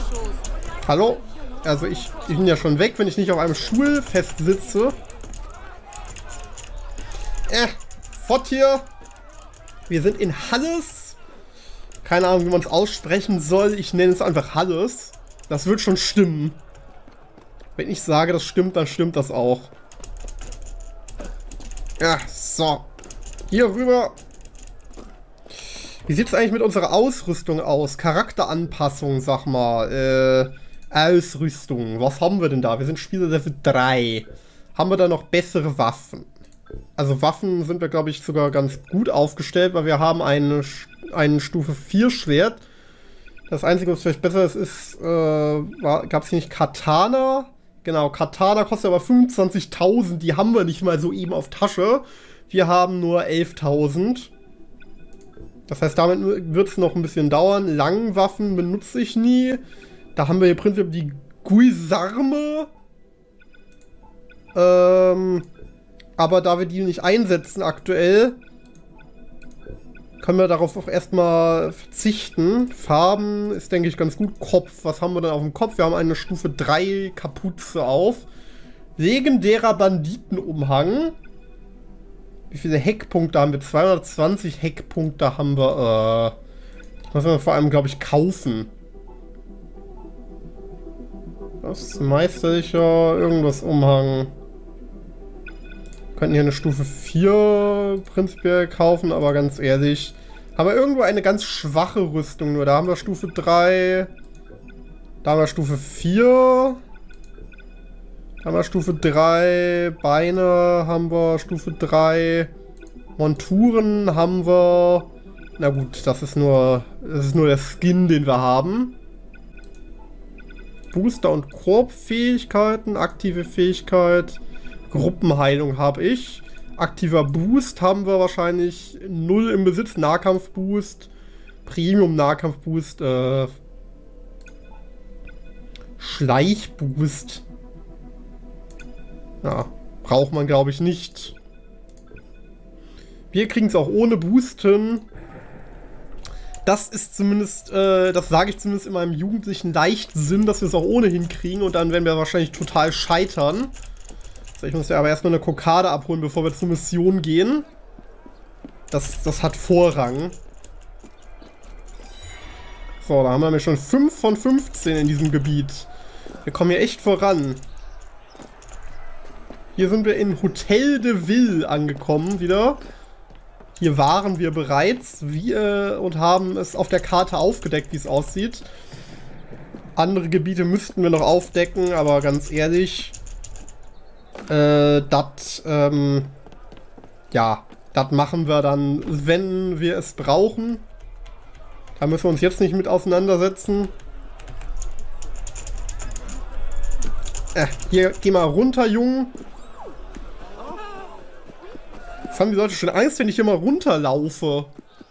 Hallo? Also ich bin ja schon weg, wenn ich nicht auf einem Schulfest sitze. Fort hier. Wir sind in Halles. Keine Ahnung, wie man es aussprechen soll. Ich nenne es einfach Halles. Das wird schon stimmen. Wenn ich sage, das stimmt, dann stimmt das auch. Ja, so. Hier rüber. Wie sieht es eigentlich mit unserer Ausrüstung aus? Charakteranpassung, sag mal. Ausrüstung. Was haben wir denn da? Wir sind Spielerlevel 3. Haben wir da noch bessere Waffen? Also Waffen sind wir, glaube ich, sogar ganz gut aufgestellt, weil wir haben ein Stufe 4 Schwert. Das Einzige, was vielleicht besser ist, gab es hier nicht Katana? Genau, Katana kostet aber 25.000. Die haben wir nicht mal so eben auf Tasche. Wir haben nur 11.000. Das heißt, damit wird es noch ein bisschen dauern. Langwaffen benutze ich nie. Da haben wir hier prinzipiell die Guisarme. Aber da wir die nicht einsetzen aktuell, können wir darauf auch erstmal verzichten. Farben ist, denke ich, ganz gut. Kopf, was haben wir denn auf dem Kopf? Wir haben eine Stufe 3 Kapuze auf. Legendärer Banditenumhang. Wie viele Heckpunkte haben wir? 220 Heckpunkte haben wir. Das müssen wir vor allem, glaube ich, kaufen. Das ist meisterlicher irgendwas Umhang. Könnten hier eine Stufe 4 prinzipiell kaufen, aber ganz ehrlich, haben wir irgendwo eine ganz schwache Rüstung nur. Da haben wir Stufe 3, da haben wir Stufe 4, da haben wir Stufe 3, Beine haben wir Stufe 3, Monturen haben wir, na gut, das ist nur der Skin, den wir haben. Booster- und Korb-Fähigkeiten, aktive Fähigkeit. Gruppenheilung habe ich. Aktiver Boost haben wir wahrscheinlich 0 im Besitz. Nahkampfboost. Premium Nahkampfboost. Schleichboost. Ja, braucht man glaube ich nicht. Wir kriegen es auch ohne Boost hin. Das ist zumindest, das sage ich zumindest in meinem jugendlichen Leichtsinn, dass wir es auch ohnehin kriegen und dann werden wir wahrscheinlich total scheitern. Ich muss ja aber erstmal eine Kokarde abholen, bevor wir zur Mission gehen. Das hat Vorrang. So, da haben wir nämlich schon 5 von 15 in diesem Gebiet. Wir kommen hier echt voran. Hier sind wir in Hotel de Ville angekommen wieder. Hier waren wir bereits und haben es auf der Karte aufgedeckt, wie es aussieht. Andere Gebiete müssten wir noch aufdecken, aber ganz ehrlich... das machen wir dann, wenn wir es brauchen. Da müssen wir uns jetzt nicht mit auseinandersetzen. Hier, geh mal runter, Jungen. Jetzt haben die Leute schon Angst, wenn ich hier mal runterlaufe.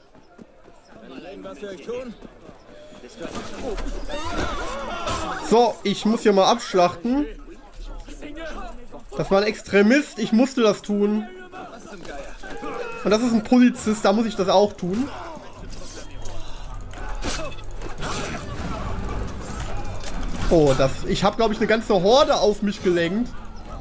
So, ich muss hier mal abschlachten. Das war ein Extremist, ich musste das tun. Und das ist ein Polizist, da muss ich das auch tun. Oh, ich habe, glaube ich, eine ganze Horde auf mich gelenkt.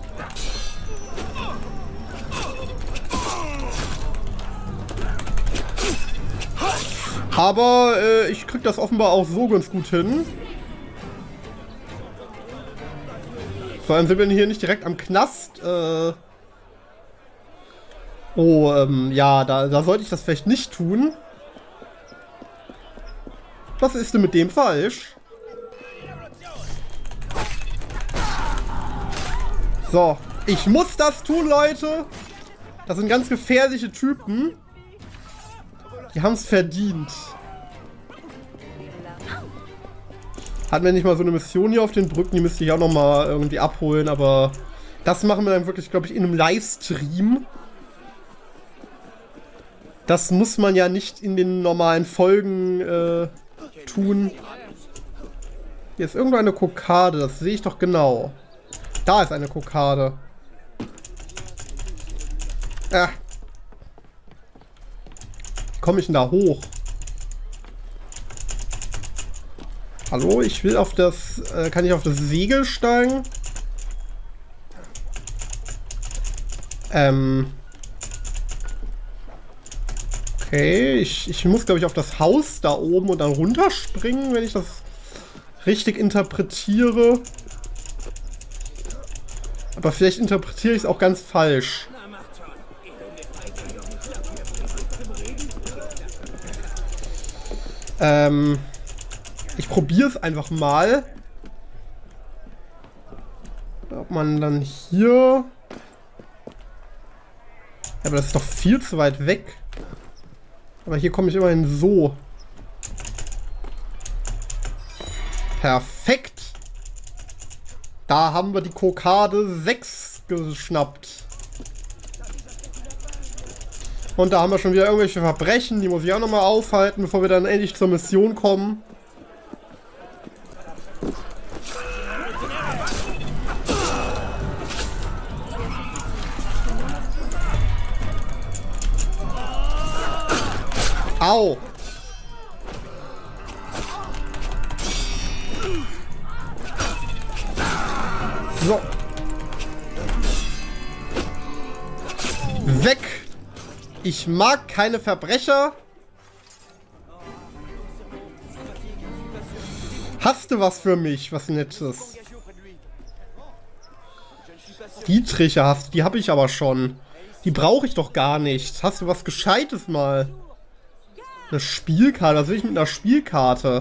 Aber ich krieg das offenbar auch so ganz gut hin. Vor allem sind wir hier nicht direkt am Knast. Ja, da sollte ich das vielleicht nicht tun. Was ist denn mit dem falsch? So, ich muss das tun, Leute. Das sind ganz gefährliche Typen. Die haben es verdient. Hatten wir nicht mal so eine Mission hier auf den Brücken, die müsste ich auch nochmal irgendwie abholen, aber das machen wir dann wirklich, glaube ich, in einem Livestream. Das muss man ja nicht in den normalen Folgen tun. Hier ist irgendwo eine Kokarde, das sehe ich doch genau. Da ist eine Kokarde. Wie komme ich denn da hoch? Hallo, ich will auf das... kann ich auf das Segel steigen? Okay, ich muss, glaube ich, auf das Haus da oben und dann runterspringen, wenn ich das richtig interpretiere. Aber vielleicht interpretiere ich es auch ganz falsch. Ich probiere es einfach mal. Ob man dann hier... Ja, aber das ist doch viel zu weit weg. Aber hier komme ich immerhin so. Perfekt. Da haben wir die Kokade 6 geschnappt. Und da haben wir schon wieder irgendwelche Verbrechen. Die muss ich auch nochmal aufhalten, bevor wir dann endlich zur Mission kommen. Au! So. Weg! Ich mag keine Verbrecher. Hast du was für mich? Was Nettes? Dietriche hast du, die habe ich aber schon. Die brauche ich doch gar nicht. Hast du was Gescheites mal? Eine Spielkarte? Was will ich mit einer Spielkarte?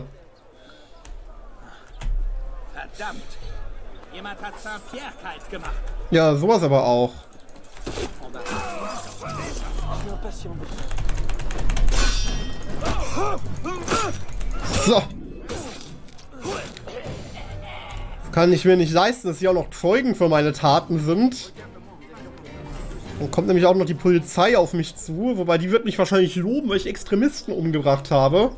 Verdammt! Jemand hat Saint-Pierre kalt gemacht. Ja, sowas aber auch. So. Das kann ich mir nicht leisten, dass sie auch noch Zeugen für meine Taten sind. Dann kommt nämlich auch noch die Polizei auf mich zu, wobei die wird mich wahrscheinlich loben, weil ich Extremisten umgebracht habe.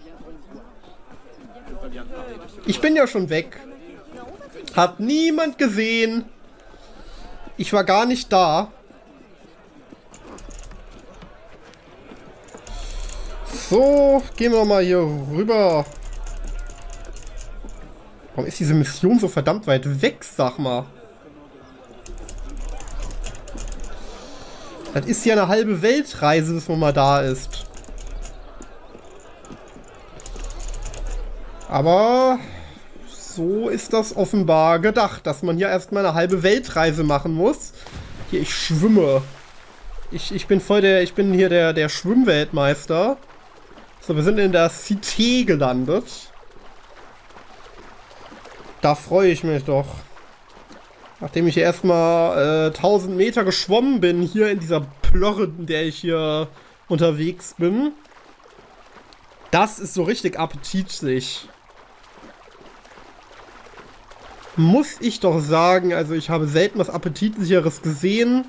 Ich bin ja schon weg. Hat niemand gesehen. Ich war gar nicht da. So, gehen wir mal hier rüber. Warum ist diese Mission so verdammt weit weg, sag mal? Das ist ja eine halbe Weltreise, bis man mal da ist. Aber so ist das offenbar gedacht, dass man hier erstmal eine halbe Weltreise machen muss. Hier, ich schwimme. Ich bin hier der Schwimmweltmeister. So, wir sind in der Cité gelandet. Da freue ich mich doch. Nachdem ich hier erstmal 1000 Meter geschwommen bin, hier in dieser Plörre, in der ich hier unterwegs bin. Das ist so richtig appetitlich. Muss ich doch sagen, also ich habe selten was Appetitlicheres gesehen.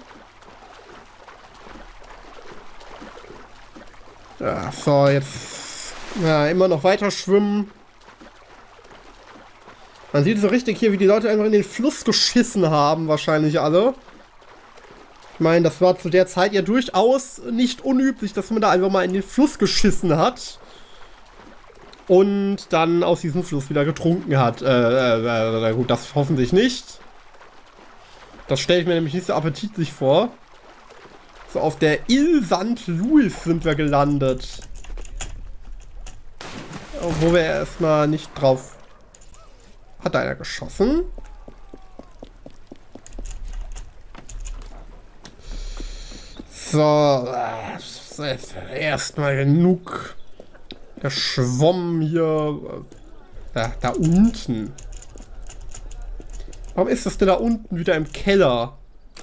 Ja, so, jetzt ja, immer noch weiter schwimmen. Man sieht so richtig hier, wie die Leute einfach in den Fluss geschissen haben, wahrscheinlich alle. Ich meine, das war zu der Zeit ja durchaus nicht unüblich, dass man da einfach mal in den Fluss geschissen hat. Und dann aus diesem Fluss wieder getrunken hat. Gut, das hoffentlich nicht. Das stelle ich mir nämlich nicht so appetitlich vor. So, auf der Ile St. Louis sind wir gelandet. Wo wir erstmal nicht drauf... Hat da einer geschossen? So, erstmal genug geschwommen hier. Da unten. Warum ist das denn da unten wieder im Keller?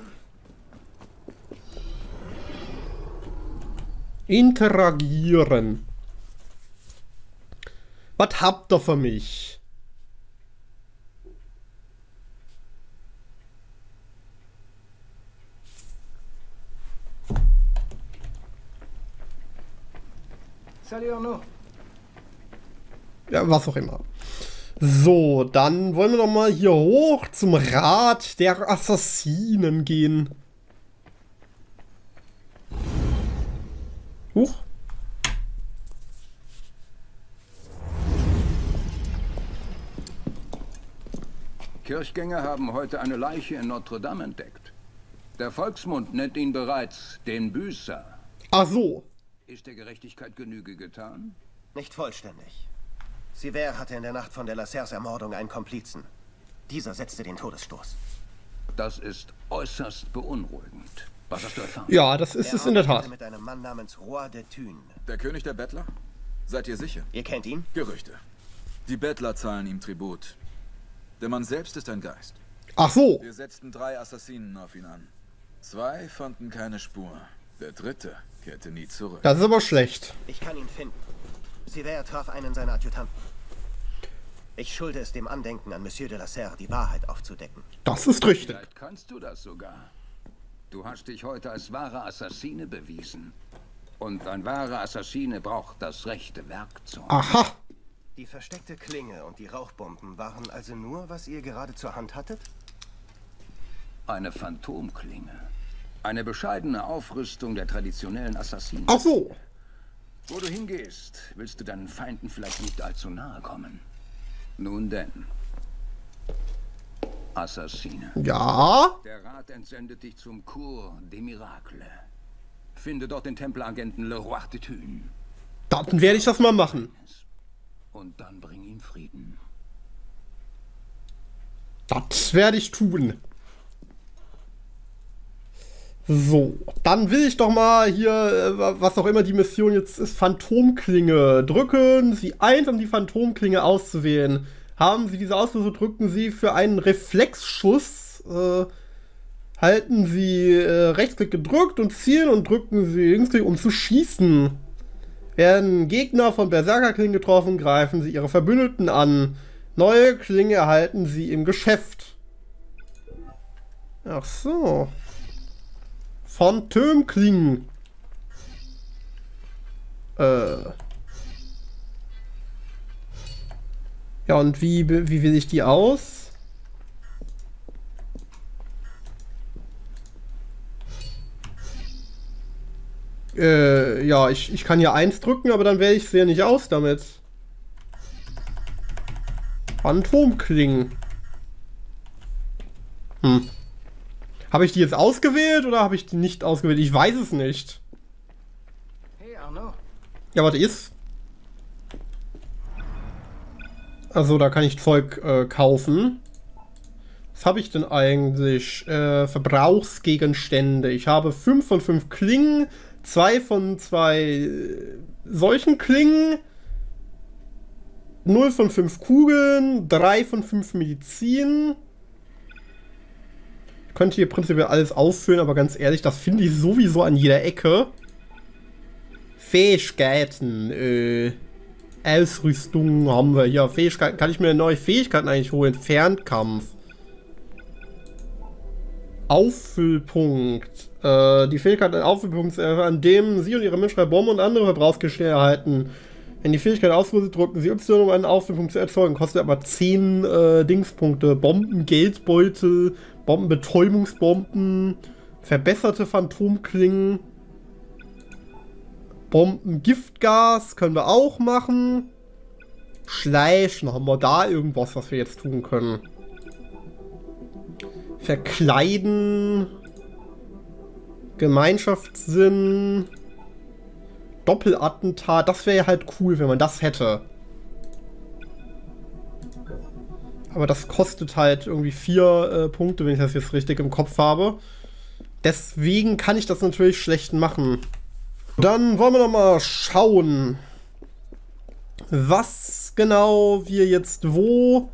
Interagieren. Was habt ihr für mich? Ja, was auch immer. So, dann wollen wir doch mal hier hoch zum Rat der Assassinen gehen. Huch. Kirchgänger haben heute eine Leiche in Notre Dame entdeckt. Der Volksmund nennt ihn bereits den Büßer. Ach so. Ist der Gerechtigkeit Genüge getan? Nicht vollständig. Sivert hatte in der Nacht von de la Serres Ermordung einen Komplizen. Dieser setzte den Todesstoß. Das ist äußerst beunruhigend. Was hast du erfahren? Ja, das ist es in der Tat. Mit einem Mann namens Roi de Thune. Der König der Bettler? Seid ihr sicher? Ihr kennt ihn? Gerüchte. Die Bettler zahlen ihm Tribut. Der Mann selbst ist ein Geist. Ach so. Wir setzten 3 Assassinen auf ihn an. 2 fanden keine Spur. Der 3. kehrte nie zurück. Das ist aber schlecht. Ich kann ihn finden. Sivert traf einen seiner Adjutanten. Ich schulde es dem Andenken an Monsieur de la Serres, die Wahrheit aufzudecken. Das ist richtig. Vielleicht kannst du das sogar. Du hast dich heute als wahrer Assassine bewiesen. Und ein wahrer Assassine braucht das rechte Werkzeug. Aha. Die versteckte Klinge und die Rauchbomben waren also nur, was ihr gerade zur Hand hattet? Eine Phantomklinge. Eine bescheidene Aufrüstung der traditionellen Assassinen. Ach so. Wo du hingehst, willst du deinen Feinden vielleicht nicht allzu nahe kommen. Nun denn. Assassine. Ja. Der Rat entsendet dich zum Cours des Miracles. Finde dort den Tempelagenten Le Roi de Thune. Dann werde ich das mal machen. Und dann bring ihm Frieden. Das werde ich tun. So, dann will ich doch mal hier, was auch immer die Mission jetzt ist, Phantomklinge. Drücken Sie 1, um die Phantomklinge auszuwählen. Haben Sie diese Auslösung, drücken Sie für einen Reflexschuss, halten Sie Rechtsklick gedrückt und zielen und drücken Sie Linksklick, um zu schießen. Werden Gegner von Berserkerklingen getroffen, greifen Sie Ihre Verbündeten an. Neue Klinge erhalten Sie im Geschäft. Ach so. Phantomklingen. Ja, und wie wähle ich die aus? Ja, ich kann hier 1 drücken, aber dann wähle ich es ja nicht aus damit. Phantomklingen. Habe ich die jetzt ausgewählt oder habe ich die nicht ausgewählt? Ich weiß es nicht. Hey Arnaud. Ja, warte, ist. Also, da kann ich Zeug kaufen. Was habe ich denn eigentlich? Verbrauchsgegenstände. Ich habe 5 von 5 Klingen, 2 von 2 solchen Klingen, 0 von 5 Kugeln, 3 von 5 Medizin. Ich könnte hier prinzipiell alles auffüllen, aber ganz ehrlich, das finde ich sowieso an jeder Ecke. Fähigkeiten, Ausrüstung haben wir hier. Fähigkeiten, kann ich mir neue Fähigkeiten eigentlich holen? Fernkampf. Auffüllpunkt. Die Fähigkeit ein Auffüllpunkt, an dem Sie und Ihre Mitspieler Bomben und andere Verbrauchsgegenstände erhalten. Wenn die Fähigkeit ausgerüstet, drücken Sie Y, um einen Auffüllpunkt zu erzeugen. Kostet aber 10 Dingspunkte. Bomben, Geldbeutel, Bombenbetäubungsbomben, verbesserte Phantomklingen, Bomben, Giftgas können wir auch machen. Schleichen, haben wir da irgendwas, was wir jetzt tun können? Verkleiden, Gemeinschaftssinn, Doppelattentat, das wäre halt cool, wenn man das hätte. Aber das kostet halt irgendwie 4 Punkte, wenn ich das jetzt richtig im Kopf habe. Deswegen kann ich das natürlich schlecht machen. Dann wollen wir noch mal schauen, was genau wir jetzt wo.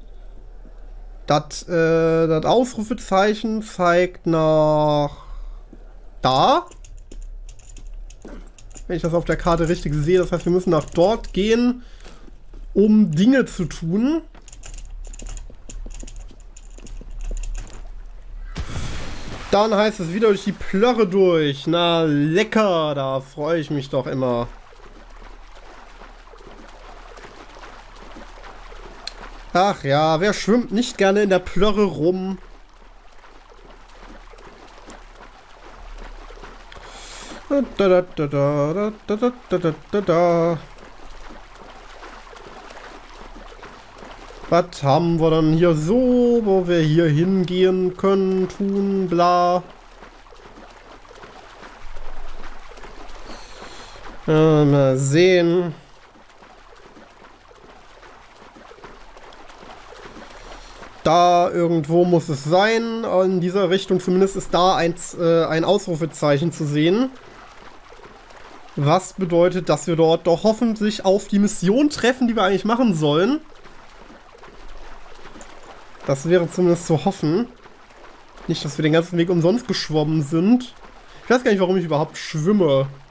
Das Ausrufezeichen zeigt nach da. Wenn ich das auf der Karte richtig sehe, das heißt, wir müssen nach dort gehen, um Dinge zu tun. Dann heißt es wieder durch die Plörre durch. Na lecker, da freue ich mich doch immer. Ach ja, wer schwimmt nicht gerne in der Plörre rum? Was haben wir dann hier so, wo wir hier hingehen können, tun, bla. Mal sehen. Da irgendwo muss es sein. In dieser Richtung zumindest ist da ein Ausrufezeichen zu sehen. Was bedeutet, dass wir dort doch hoffentlich auf die Mission treffen, die wir eigentlich machen sollen. Das wäre zumindest zu hoffen. Nicht, dass wir den ganzen Weg umsonst geschwommen sind. Ich weiß gar nicht, warum ich überhaupt schwimme.